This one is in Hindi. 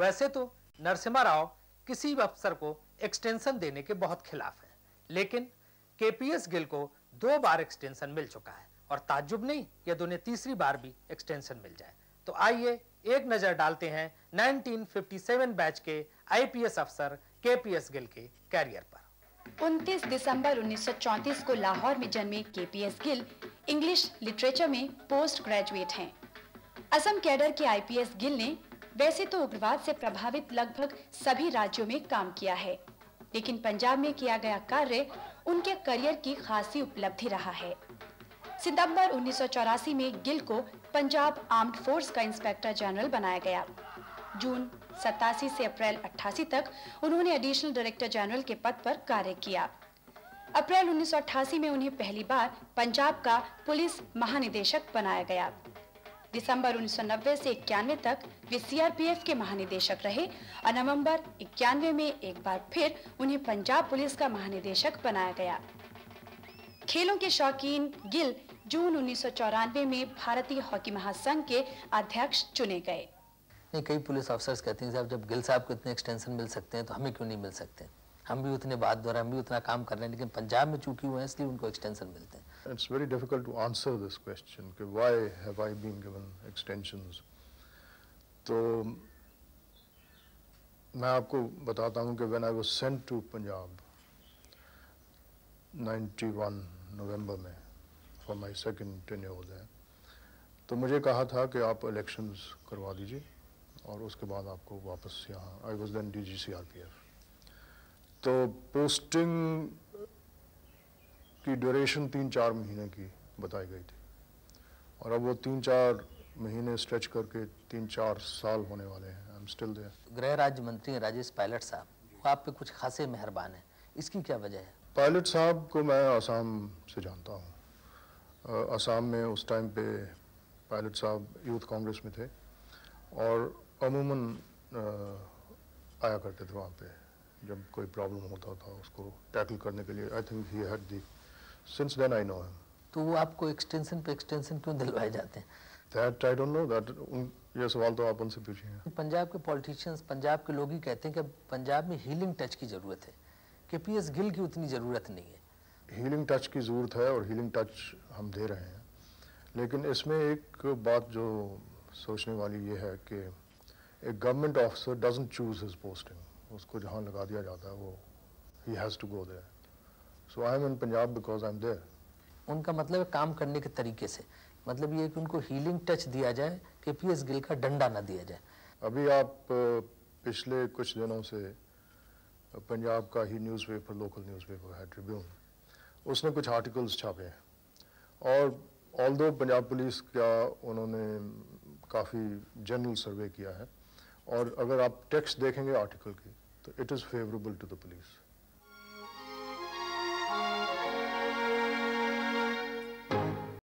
वैसे तो नरसिम्हा राव किसी भी अफसर को एक्सटेंशन देने के बहुत खिलाफ हैं, लेकिन केपीएस गिल को 2 बार एक्सटेंशन मिल चुका है और ताज्जुब नहीं यदि उन्हें तीसरी बार भी एक्सटेंशन मिल जाए। तो आइए एक नजर डालते हैं 1957 बैच के आईपीएस अफसर केपीएस गिल के कैरियर पर। 29 दिसंबर 1934 को लाहौर में जन्मे केपीएस गिल इंग्लिश लिटरेचर में पोस्ट ग्रेजुएट हैं। असम कैडर के आईपीएस गिल ने वैसे तो उग्रवाद से प्रभावित लगभग सभी राज्यों में काम किया है, लेकिन पंजाब में किया गया कार्य उनके करियर की खासी उपलब्धि रहा है। सितंबर 1984 में गिल को पंजाब आर्म्ड फोर्स का इंस्पेक्टर जनरल बनाया गया। जून 87 से अप्रैल 88 तक उन्होंने एडिशनल डायरेक्टर जनरल के पद पर कार्य किया। अप्रैल 1988 में उन्हें पहली बार पंजाब का पुलिस महानिदेशक बनाया गया। दिसंबर 1990 से 91 तक वे सीआरपीएफ के महानिदेशक रहे और नवंबर 91 में एक बार फिर उन्हें पंजाब पुलिस का महानिदेशक बनाया गया। खेलों के शौकीन गिल जून 1994 में भारतीय हॉकी महासंघ के अध्यक्ष चुने गए। नहीं, कई पुलिस अफसर्स कहते हैं साहब जब गिल साहब को इतने एक्सटेंशन मिल सकते हैं तो हमें क्यों नहीं मिल सकते? हम भी उतने बहादुर, हम भी उतना काम कर रहे हैं, लेकिन पंजाब में चूंकि हुए हैं इसलिए उनको एक्सटेंशन मिलते हैं। It's very difficult to answer this question कि why have I been given extensions? तो मैं आपको बताता हूँ कि when I was sent to Punjab 91 नवंबर में for my second tenure there, तो मुझे कहा था कि आप इलेक्शंस करवा दीजिए और उसके बाद आपको वापस यहाँ, I was then DG CRPF। तो पोस्टिंग की ड्यूरेशन 3-4 महीने की बताई गई थी और अब वो 3-4 महीने स्ट्रेच करके 3-4 साल होने वाले हैं। I am still there. गृह राज्य मंत्री राजेश पायलट साहब वो आप पे कुछ खासे मेहरबान हैं, इसकी क्या वजह है? पायलट साहब को मैं आसाम से जानता हूँ। आसाम में उस टाइम पे पायलट साहब यूथ कांग्रेस में थे और अमूमन आया करते थे वहाँ पे जब कोई प्रॉब्लम होता था उसको टैकल करने के लिए। I think he had the, since then I know him. तो वो आपको एक्सटेंशन पे एक्सटेंशन क्यों दिलवाए जाते हैं? That I don't know that, ये सवाल तो आप उनसे पूछिए। पंजाब के पॉलिटिशियंस, पंजाब के लोग ही कहते हैं कि पंजाब में हीलिंग टच की जरूरत है, केपीएस गिल की उतनी जरूरत नहीं है। हीलिंग टच की जरूरत है और हीलिंग टच हम दे रहे हैं, लेकिन इसमें एक बात जो सोचने वाली ये है कि एक government officer doesn't choose his posting, उसको जहाँ लगा दिया जाता है वो ही has to go there. So I am in Punjab because I am there. उनका मतलब है काम करने के तरीके से, मतलब ये कि उनको हीलिंग टच दिया जाए, केपीएस गिल का डंडा ना दिया जाए। अभी आप पिछले कुछ दिनों से पंजाब का ही न्यूज़पेपर, लोकल न्यूज़पेपर है ट्रिब्यून, उसने कुछ आर्टिकल्स छापे हैं और ऑल्दो पंजाब पुलिस का उन्होंने काफ़ी जनरल सर्वे किया है और अगर आप टेक्स्ट देखेंगे आर्टिकल की तो it is favourable to the police.